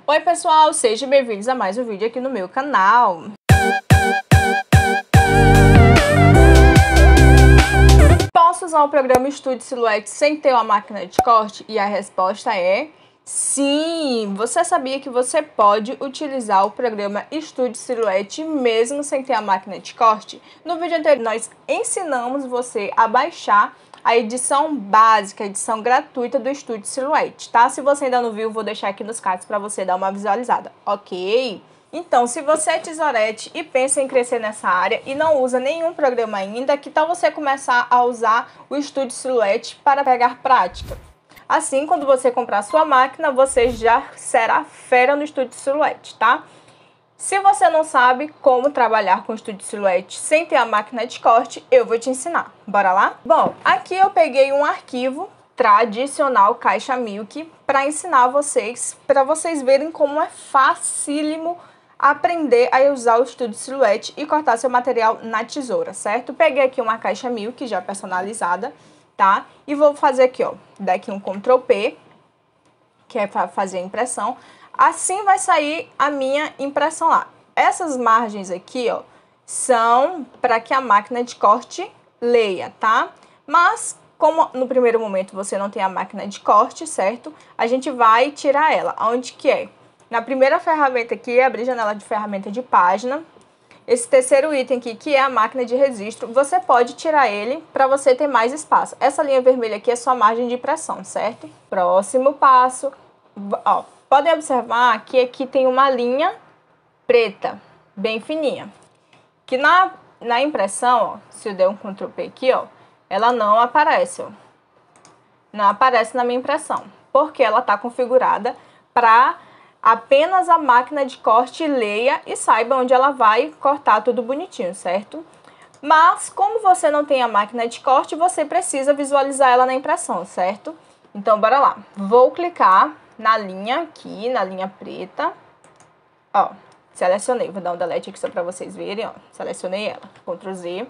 Oi pessoal, sejam bem-vindos a mais um vídeo aqui no meu canal. Posso usar o programa Studio Silhouette sem ter uma máquina de corte? E a resposta é sim! Você sabia que você pode utilizar o programa Studio Silhouette mesmo sem ter a máquina de corte? No vídeo anterior nós ensinamos você a baixar a edição básica, a edição gratuita do Studio Silhouette, tá? Se você ainda não viu, vou deixar aqui nos cards para você dar uma visualizada, ok? Então, se você é tesorete e pensa em crescer nessa área e não usa nenhum programa ainda, que tal você começar a usar o Studio Silhouette para pegar prática? Assim, quando você comprar sua máquina, você já será fera no Studio Silhouette, tá? Se você não sabe como trabalhar com o Studio Silhouette sem ter a máquina de corte, eu vou te ensinar. Bora lá? Bom, aqui eu peguei um arquivo tradicional Caixa Milk para ensinar vocês, para vocês verem como é facílimo aprender a usar o Studio Silhouette e cortar seu material na tesoura, certo? Peguei aqui uma Caixa Milk já personalizada, tá? E vou fazer aqui, ó, daqui um Ctrl P, que é para fazer a impressão. Assim vai sair a minha impressão lá. Essas margens aqui, ó, são para que a máquina de corte leia, tá? Mas, como no primeiro momento você não tem a máquina de corte, certo? A gente vai tirar ela. Onde que é? Na primeira ferramenta aqui, abrir janela de ferramenta de página. Esse terceiro item aqui, que é a máquina de registro, você pode tirar ele para você ter mais espaço. Essa linha vermelha aqui é sua margem de impressão, certo? Próximo passo, ó. Podem observar que aqui tem uma linha preta, bem fininha. Que na impressão, ó, se eu der um Ctrl P aqui, ó, ela não aparece, ó. Não aparece na minha impressão, porque ela está configurada para apenas a máquina de corte leia e saiba onde ela vai cortar tudo bonitinho, certo? Mas, como você não tem a máquina de corte, você precisa visualizar ela na impressão, certo? Então, bora lá. Vou clicar na linha aqui, na linha preta, ó, selecionei, vou dar um delete aqui só para vocês verem, ó, selecionei ela, Ctrl Z,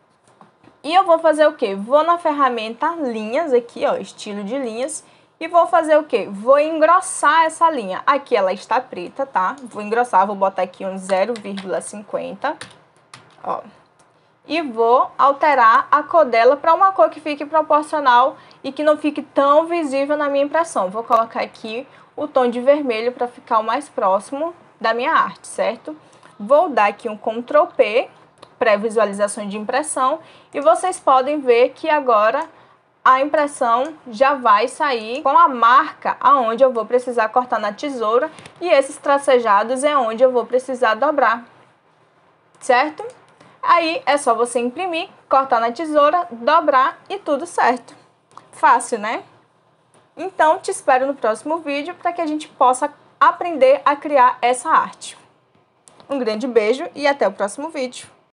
e eu vou fazer o que? Vou na ferramenta linhas aqui, ó, estilo de linhas, e vou fazer o que? Vou engrossar essa linha, aqui ela está preta, tá? Vou engrossar, vou botar aqui um 0,50, ó. E vou alterar a cor dela para uma cor que fique proporcional e que não fique tão visível na minha impressão. Vou colocar aqui o tom de vermelho para ficar o mais próximo da minha arte, certo? Vou dar aqui um Ctrl P, pré-visualização de impressão, e vocês podem ver que agora a impressão já vai sair com a marca aonde eu vou precisar cortar na tesoura, e esses tracejados é onde eu vou precisar dobrar, certo? Aí é só você imprimir, cortar na tesoura, dobrar e tudo certo. Fácil, né? Então, te espero no próximo vídeo para que a gente possa aprender a criar essa arte. Um grande beijo e até o próximo vídeo.